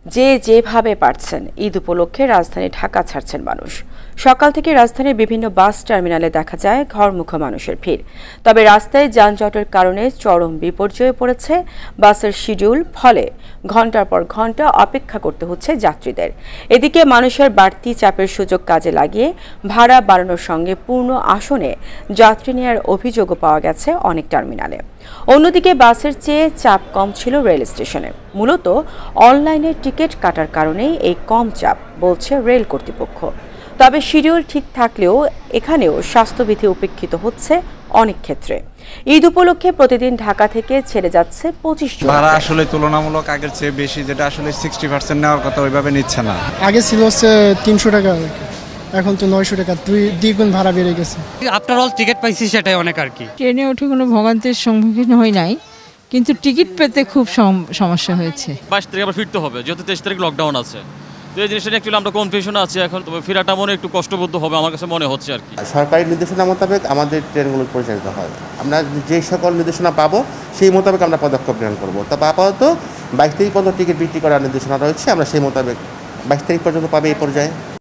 যে যেভাবে পারছেন ঈদ উপলক্ষে রাজধানী ঢাকা ছাড়ছেন মানুষ। সকাল থেকে রাজধানীর বিভিন্ন বাস টার্মিনালে দেখা যায় ঘরমুখো মানুষের ভিড়। তবে রাস্তায় যানজটের কারণে চরম বিপর্যয়ে পড়েছে বাসের শিডিউল, ফলে ঘন্টার পর ঘন্টা অপেক্ষা করতে হচ্ছে যাত্রীদের। এদিকে মানুষের বাড়তি চাপের সুযোগ কাজে লাগিয়ে ভাড়া বাড়ানোর সঙ্গে পূর্ণ আসনে যাত্রী নেওয়ার অভিযোগও পাওয়া গেছে অনেক টার্মিনালে। অন্যদিকে বাসের চেয়ে চাপ কম ছিল রেল স্টেশনে। মূলত অনলাইনে টিকিট কাটার কারণেই এই কম চাপ, বলছে রেল কর্তৃপক্ষ। তবে শিডিউল ঠিক থাকলেও এখানেও স্বাস্থ্যবিধি উপেক্ষিত হচ্ছে অনেক ক্ষেত্রে। ঈদ উপলক্ষে প্রতিদিন ঢাকা থেকে ছেড়ে যাচ্ছে 25 জন। ভাড়া আসলে তুলনামূলক আগের চেয়ে বেশি, যেটা আসলে 60% নেওয়ার কথা ওইভাবে নিচ্ছে না। আগে ছিল হচ্ছে 300 টাকা, এখন তো 900 টাকা, দ্বিগুণ ভাড়া বেড়ে গেছে। আফটার অল টিকিট পাইছি সেটাই অনেক আর কি। ট্রেনে উঠে কোনো ভোগান্তির সম্মুখীন হই নাই, কিন্তু টিকিট পেতে খুব সমস্যা হয়েছে। 22 তারিখ আবার ফিরতে হবে, যেহেতু 23 তারিখ লকডাউন আছে। তো এই জিনিসটা অ্যাকচুয়ালি আমরা কনফিউশনে আছি এখন। তবে ফেরাটা মনে একটু কষ্টবোধ হবে আমার কাছে মনে হচ্ছে আর কি। সরকারি নির্দেশনা মোতাবেক আমাদের ট্রেনগুলো পরিচালিত হয়। আমরা যে সকল নির্দেশনা পাবো সেই মোতাবেক আমরা পদক্ষেপ গ্রহণ করবো। তবে আপাতত 22 তারিখ পর্যন্ত টিকিট বিক্রি করার নির্দেশনা রয়েছে, আমরা সেই মোতাবেক 22 তারিখ পর্যন্ত পাবে এই পর্যায়ে।